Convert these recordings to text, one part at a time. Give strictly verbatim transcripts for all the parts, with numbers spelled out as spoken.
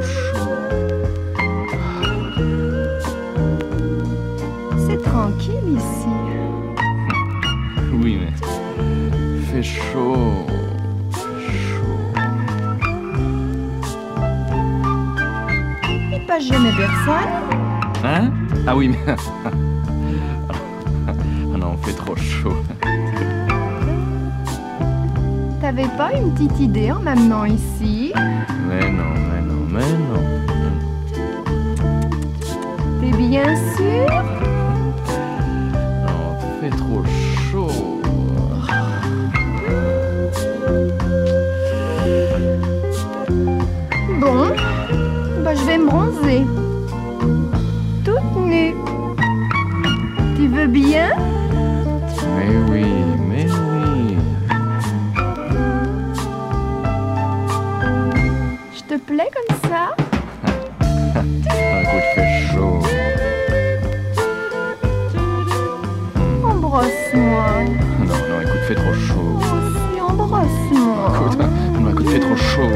trop chaud. C'est tranquille ici. Oui, mais fait chaud. Fait chaud. Il passe jamais personne. Hein? Ah oui, mais... Ah non, fait trop chaud. T'avais pas une petite idée en m'amenant ici? Mais non, mais non, mais non. T'es bien sûr? Non, fait trop chaud. Bon, bah je vais me bronzer. Toute nue. Tu veux bien? Mais oui, mais oui. Je te plais comme ça? Écoute, fait chaud. Embrasse-moi. Non, non, écoute, fait trop chaud. Aussi, embrasse-moi. Écoute, non, écoute, fait trop chaud.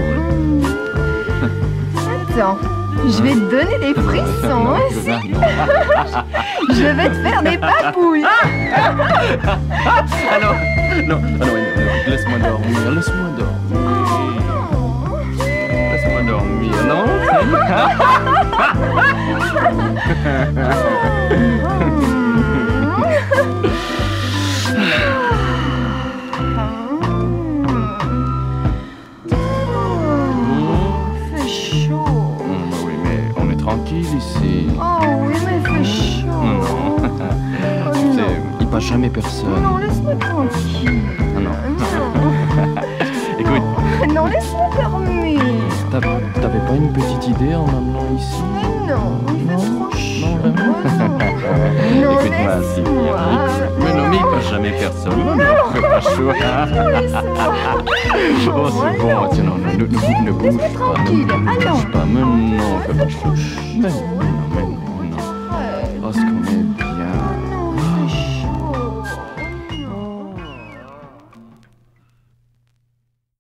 Attends, je vais te donner des frissons Non, aussi. non, non. Je vais te faire des papouilles. Ah non, non, ah non, non, laisse-moi dormir, laisse-moi dormir. Laisse-moi dormir, non? Fait chaud. Hum, oui, mais on est tranquille ici. Oh oui, mais fait chaud. Non, non. Oh, Tu sais, il passe jamais personne. non, laisse-moi tranquille. Ah non. Non. Écoute, Non, laisse-moi dormir. t'as- t'avais pas une petite idée en m'amenant ici? Mais non, il fait Non. trop chaud. Non, vraiment? Non, Écoute-moi, si. laisse-moi. Mais non, mais il passe jamais personne. Non, non, fais pas chaud. Laisse-moi. Oh, c'est bon, tiens, non, ne, ne, ne bouge Laisse-moi pas, ne tranquille. bouge Allons. pas, mais non, fais pas chaud. Mais non.